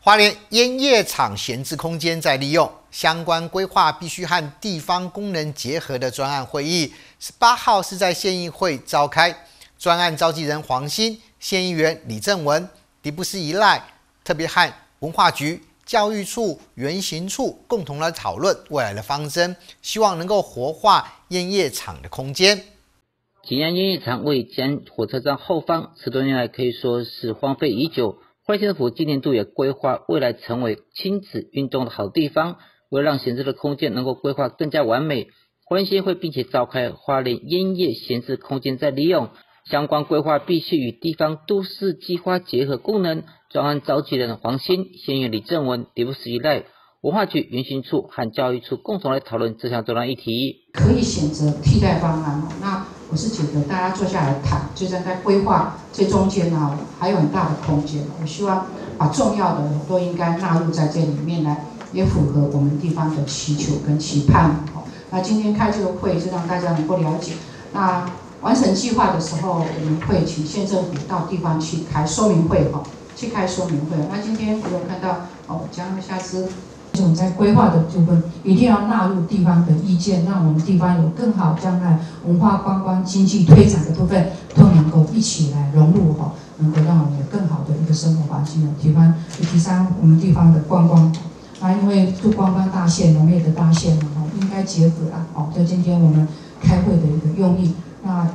花莲烟叶厂闲置空间再利用，相关规划必须和地方功能结合的专案会议，18号是在县议会召开。专案召集人黄兴、县议员李正文、迪布斯一赖，特别和文化局、教育处、原行处共同来讨论未来的方针，希望能够活化烟叶厂的空间。 吉安烟叶厂位吉安火车站后方，10多年来可以说是荒废已久。花莲县政府今年度也规划未来成为亲子运动的好地方，为了让闲置的空间能够规划更加完美，花莲县会并且召开花莲烟叶闲置空间再利用相关规划，必须与地方都市计划结合功能。专案召集人黄兴、县议员李正文、迪布斯一赖、文化局、原行处和教育处共同来讨论这项专案议题。 可以选择替代方案，那我是觉得大家坐下来谈，就在规划这中间还有很大的空间。我希望把重要的都应该纳入在这里面来，也符合我们地方的祈求跟期盼。那今天开这个会是让大家能够了解，那完成计划的时候，我们会请县政府到地方去开说明会那今天我有看到将下次我们在规划的部分一定要纳入地方的意见，让我们地方有更好将来文化观光经济推展的部分都能够一起来融入能够让我们有更好的一个生活环境提升我们地方的观光。那因为做观光大县、农业的大县应该结合就今天我们开会的一个用意。那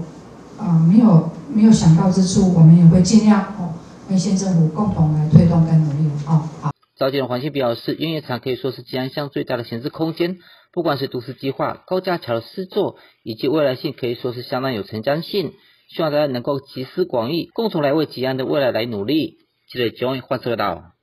没有想到之处，我们也会尽量跟县政府共同来推动跟努力好。 召集人黄兴表示，烟叶厂可以说是吉安乡最大的闲置空间，不管是都市计划、高架桥的施作，以及未来性，可以说是相当有前瞻性。希望大家能够集思广益，共同来为吉安的未来来努力。记者John 换车到。